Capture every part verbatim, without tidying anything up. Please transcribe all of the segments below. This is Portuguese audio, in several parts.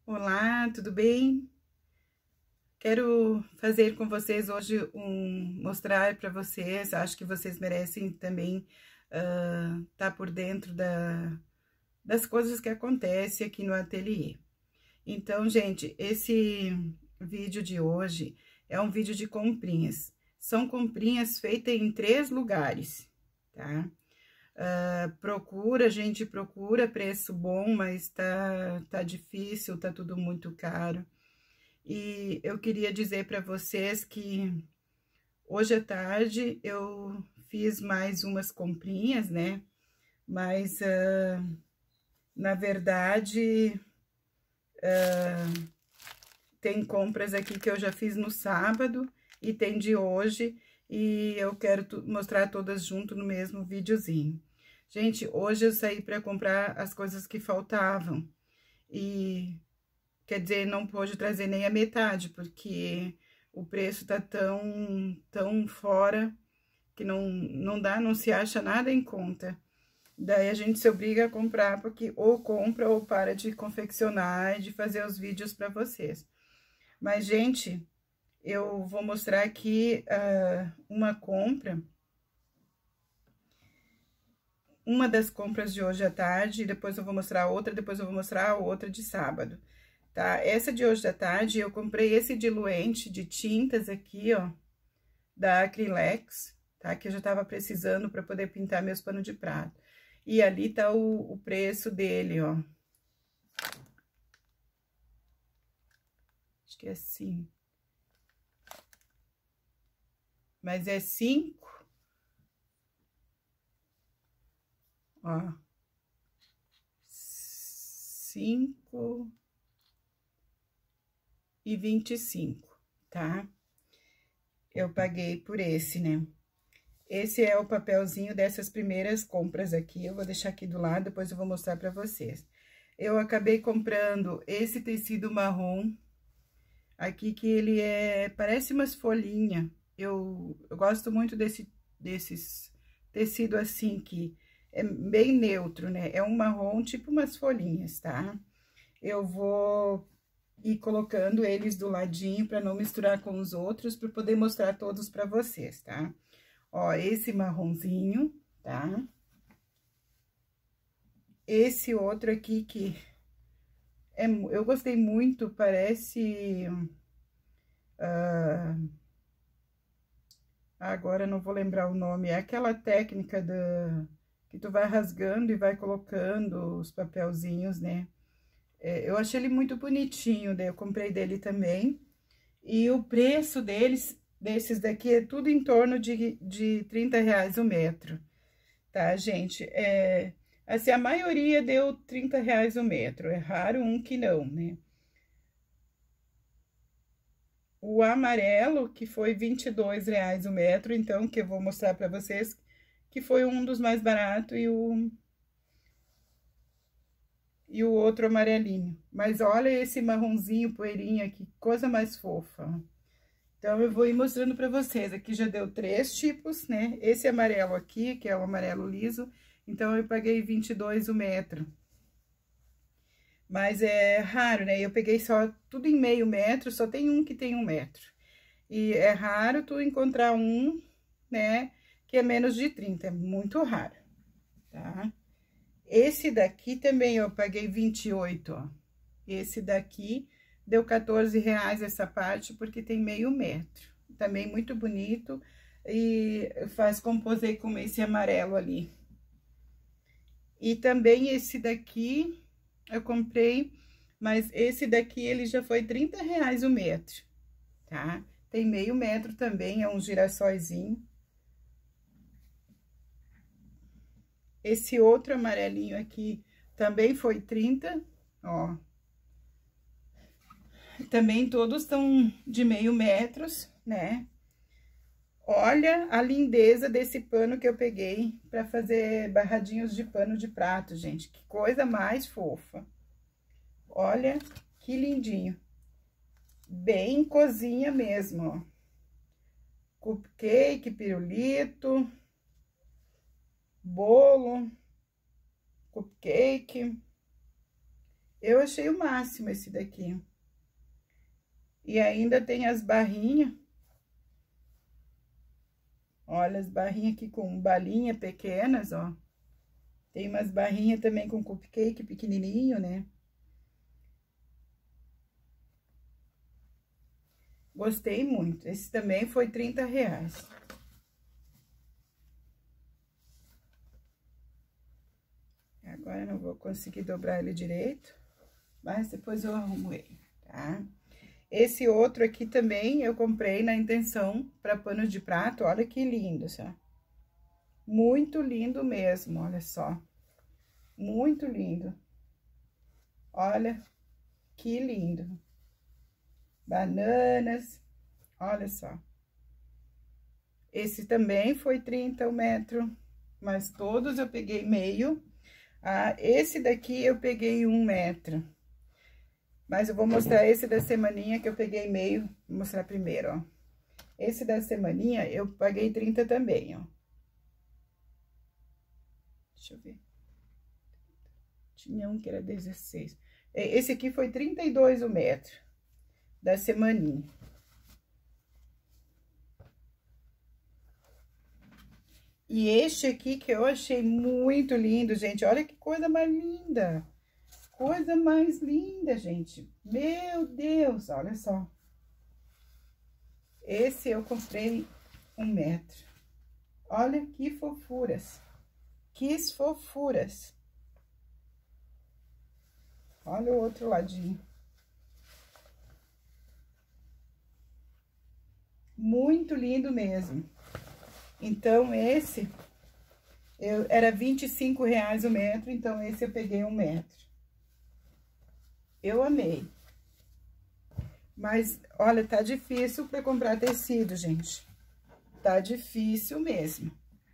Olá, tudo bem? Quero fazer com vocês hoje um mostrar para vocês, acho que vocês merecem também uh, tá por dentro da, das coisas que acontecem aqui no ateliê. Então, gente, esse vídeo de hoje é um vídeo de comprinhas. São comprinhas feitas em três lugares, tá? Uh, procura, gente, procura preço bom, mas tá, tá difícil, tá tudo muito caro. E eu queria dizer para vocês que hoje à tarde eu fiz mais umas comprinhas, né? Mas, uh, na verdade, uh, tem compras aqui que eu já fiz no sábado e tem de hoje, e eu quero mostrar todas junto no mesmo videozinho. Gente, hoje eu saí para comprar as coisas que faltavam e, quer dizer, não pôde trazer nem a metade, porque o preço tá tão, tão fora que não, não dá, não se acha nada em conta. Daí a gente se obriga a comprar, porque ou compra ou para de confeccionar e de fazer os vídeos para vocês. Mas, gente, eu vou mostrar aqui uh, uma compra, uma das compras de hoje à tarde, depois eu vou mostrar outra, depois eu vou mostrar a outra de sábado, tá? Essa de hoje à tarde, eu comprei esse diluente de tintas aqui, ó, da Acrylex, tá? Que eu já tava precisando para poder pintar meus panos de prato. E ali tá o, o preço dele, ó. Acho que é assim. Mas é cinco. Ó. Cinco e vinte e cinco, tá? Eu paguei por esse, né? Esse é o papelzinho dessas primeiras compras aqui. Eu vou deixar aqui do lado, depois eu vou mostrar pra vocês. Eu acabei comprando esse tecido marrom aqui, que ele é, parece umas folhinhas. Eu, eu gosto muito desse, desses tecido assim, que é bem neutro, né? É um marrom, tipo umas folhinhas, tá? Eu vou ir colocando eles do ladinho para não misturar com os outros, para poder mostrar todos para vocês, tá? Ó, esse marronzinho, tá? Esse outro aqui que é, eu gostei muito, parece... Uh, agora não vou lembrar o nome, é aquela técnica da, que tu vai rasgando e vai colocando os papelzinhos, né? É, eu achei ele muito bonitinho, daí eu comprei dele também. E o preço deles, desses daqui, é tudo em torno de, de trinta reais o metro, tá, gente? É, assim, a maioria deu trinta reais o metro, é raro um que não, né? O amarelo, que foi vinte e dois reais o metro, então, que eu vou mostrar pra vocês, que foi um dos mais baratos, e o, e o outro amarelinho. Mas olha esse marronzinho, poeirinha, que coisa mais fofa. Então, eu vou ir mostrando pra vocês. Aqui já deu três tipos, né? Esse amarelo aqui, que é o amarelo liso, então, eu paguei vinte e dois o metro. Mas é raro, né? Eu peguei só tudo em meio metro, só tem um que tem um metro. E é raro tu encontrar um, né, que é menos de trinta, é muito raro, tá? Esse daqui também eu paguei vinte e oito, ó. Esse daqui deu quatorze reais essa parte, porque tem meio metro. Também muito bonito e faz composê com esse amarelo ali. E também esse daqui eu comprei, mas esse daqui ele já foi trinta reais o metro, tá? Tem meio metro também, é um girassóizinho. Esse outro amarelinho aqui também foi trinta, ó. Também todos estão de meio metros, né? Olha a lindeza desse pano que eu peguei para fazer barradinhos de pano de prato, gente. Que coisa mais fofa. Olha que lindinho. Bem cozinha mesmo, ó. Cupcake, pirulito, bolo, cupcake. Eu achei o máximo esse daqui. E ainda tem as barrinhas. Olha, as barrinhas aqui com balinha pequenas, ó. Tem umas barrinhas também com cupcake pequenininho, né? Gostei muito. Esse também foi trinta reais. Agora eu não vou conseguir dobrar ele direito, mas depois eu arrumo ele, tá? Esse outro aqui também eu comprei na intenção para pano de prato. Olha que lindo, ó. Muito lindo mesmo, olha só. Muito lindo. Olha que lindo. Bananas, olha só. Esse também foi trinta o metro, mas todos eu peguei meio. Ah, esse daqui eu peguei um metro. Mas eu vou mostrar esse da semaninha que eu peguei meio. Vou mostrar primeiro, ó. Esse da semaninha eu paguei trinta também, ó. Deixa eu ver. Tinha um que era dezesseis. Esse aqui foi trinta e dois o metro da semaninha. E este aqui que eu achei muito lindo, gente. Olha que coisa mais linda. Coisa mais linda, gente. Meu Deus, olha só. Esse eu comprei um metro. Olha que fofuras. Que fofuras. Olha o outro ladinho. Muito lindo mesmo. Então, esse eu, era vinte e cinco reais o metro, então esse eu peguei um metro. Eu amei. Mas, olha, tá difícil para comprar tecido, gente. Tá difícil mesmo.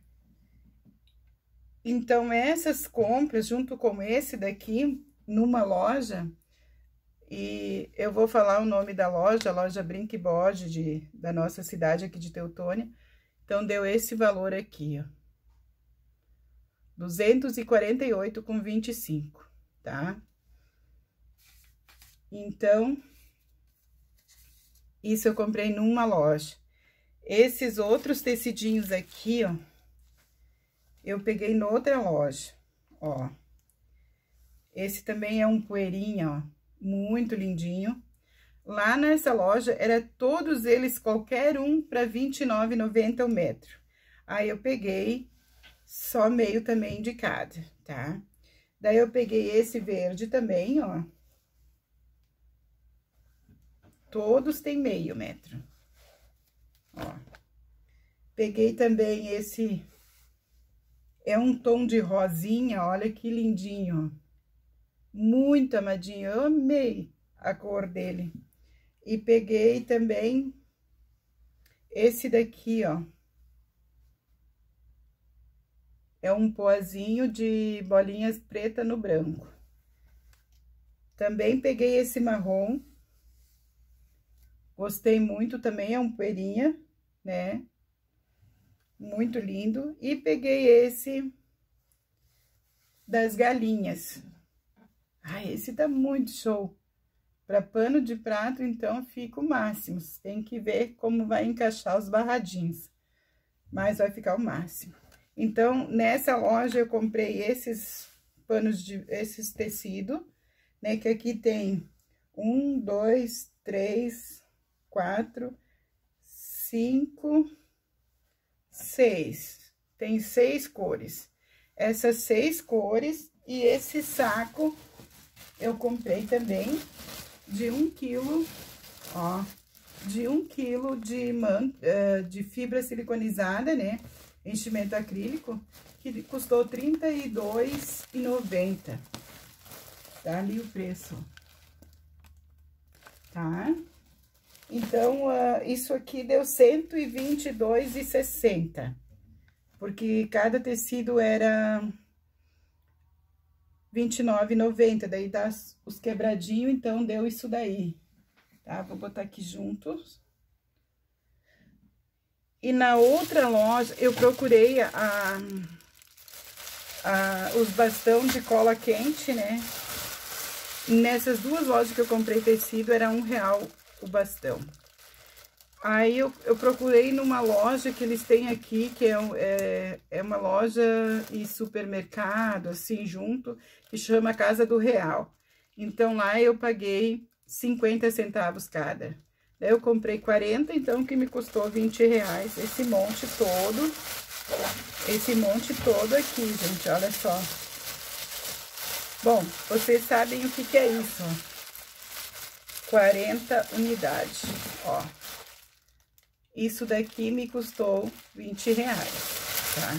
Então, essas compras, junto com esse daqui, numa loja, e eu vou falar o nome da loja, a loja Brinque Bode, de, da nossa cidade aqui de Teutônia. Então, deu esse valor aqui, ó. duzentos e quarenta e oito com vinte e cinco, tá? Então, isso eu comprei numa loja. Esses outros tecidinhos aqui, ó, eu peguei noutra loja, ó. Esse também é um poeirinha, ó, muito lindinho. Lá nessa loja, era todos eles, qualquer um, para vinte e nove reais e noventa centavos o metro. Aí, eu peguei só meio também de cada, tá? Daí, eu peguei esse verde também, ó. Todos tem meio metro. Ó. Peguei também esse... É um tom de rosinha, olha que lindinho, ó. Muito amadinho, eu amei a cor dele. E peguei também esse daqui, ó. É um poazinho de bolinhas preta no branco. Também peguei esse marrom. Gostei muito também, é um poeirinha, né? Muito lindo. E peguei esse das galinhas. Ai, esse tá muito show. Para pano de prato, então, fica o máximo. Você tem que ver como vai encaixar os barradinhos. Mas vai ficar o máximo. Então, nessa loja, eu comprei esses panos de... Esses tecidos, né? Que aqui tem um, dois, três, quatro, cinco, seis. Tem seis cores. Essas seis cores e esse saco eu comprei também de um quilo, ó, de um quilo de, man, uh, de fibra siliconizada, né, enchimento acrílico, que custou trinta e dois reais e noventa centavos. Tá ali o preço, tá? Então, uh, isso aqui deu cento e vinte e dois reais e sessenta centavos, porque cada tecido era vinte e nove reais e noventa centavos, daí dá os quebradinhos, então deu isso daí, tá? Vou botar aqui juntos. E na outra loja, eu procurei a, a, os bastão de cola quente, né? Nessas duas lojas que eu comprei tecido, era um real o bastão. Aí eu, eu procurei numa loja que eles têm aqui, que é, é, é uma loja e supermercado, assim, junto, que chama Casa do Real. Então, lá eu paguei cinquenta centavos cada. Daí eu comprei quarenta, então, que me custou vinte reais. Esse monte todo, esse monte todo aqui, gente, olha só. Bom, vocês sabem o que que é isso, ó. quarenta unidades, ó. Isso daqui me custou vinte reais, tá?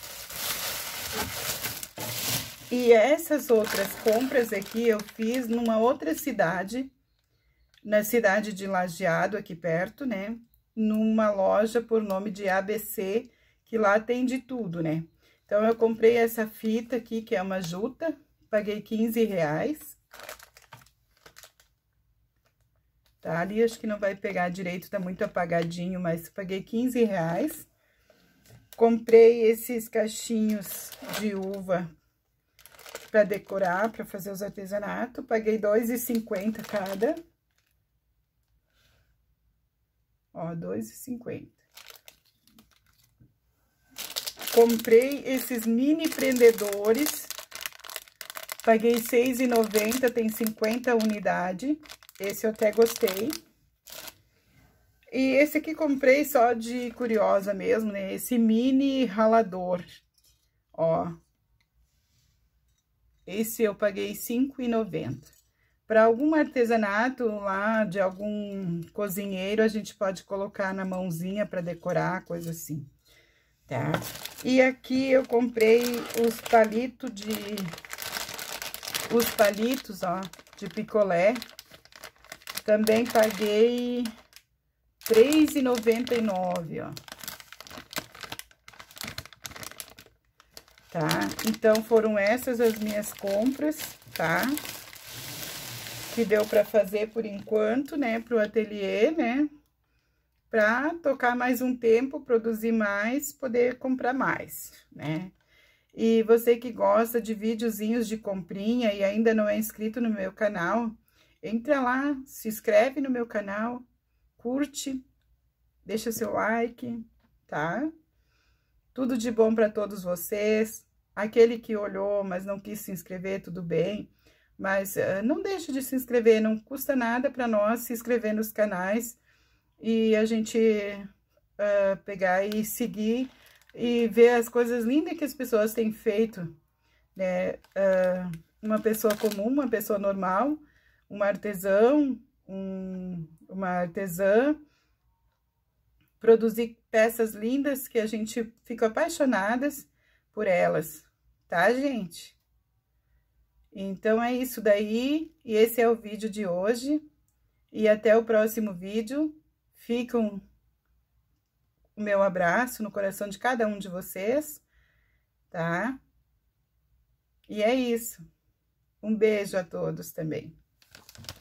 E essas outras compras aqui eu fiz numa outra cidade, na cidade de Lajeado, aqui perto, né? Numa loja por nome de A B C, que lá tem de tudo, né? Então, eu comprei essa fita aqui, que é uma juta, paguei quinze reais. Tá, ali acho que não vai pegar direito, tá muito apagadinho, mas paguei quinze reais. Comprei esses cachinhos de uva para decorar, para fazer os artesanatos, paguei dois e cinquenta cada. Ó, dois e cinquenta. Comprei esses mini prendedores, paguei seis e noventa, tem cinquenta unidades. Esse eu até gostei. E esse aqui comprei só de curiosa mesmo, né? Esse mini ralador, ó. Esse eu paguei cinco e noventa. Para algum artesanato lá, de algum cozinheiro, a gente pode colocar na mãozinha para decorar, coisa assim, tá? E aqui eu comprei os palitos de... Os palitos, ó, de picolé. Também paguei três e noventa e nove, ó. Tá? Então, foram essas as minhas compras, tá? Que deu pra fazer por enquanto, né? Pro ateliê, né? Pra tocar mais um tempo, produzir mais, poder comprar mais, né? E você que gosta de videozinhos de comprinha e ainda não é inscrito no meu canal, entra lá, se inscreve no meu canal, curte, deixa seu like, tá? Tudo de bom para todos vocês. Aquele que olhou, mas não quis se inscrever, tudo bem. Mas uh, não deixe de se inscrever, não custa nada para nós se inscrever nos canais e a gente uh, pegar e seguir e ver as coisas lindas que as pessoas têm feito, né? Uh, uma pessoa comum, uma pessoa normal, uma artesão, um, uma artesã, produzir peças lindas que a gente fica apaixonadas por elas, tá, gente? Então, é isso daí, e esse é o vídeo de hoje, e até o próximo vídeo. Ficam o meu abraço no coração de cada um de vocês, tá? E é isso. Um beijo a todos também.